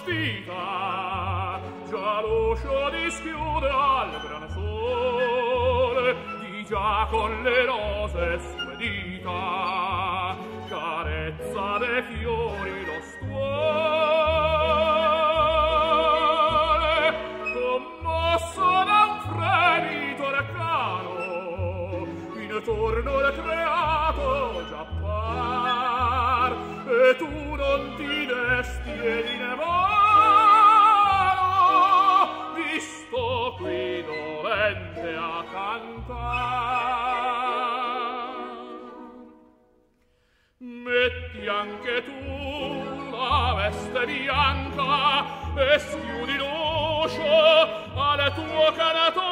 vestita, già l'uscio dischiude al gran sole, di già con le rose sue dita, carezza dei fiori lo stuole, commosso da un fremito arcano, intorno al creato già par, e tu non ti desti ed in vano, visto qui dolente a cantar. Metti anche tu la veste bianca e schiudi l'uscio al tuo canatore,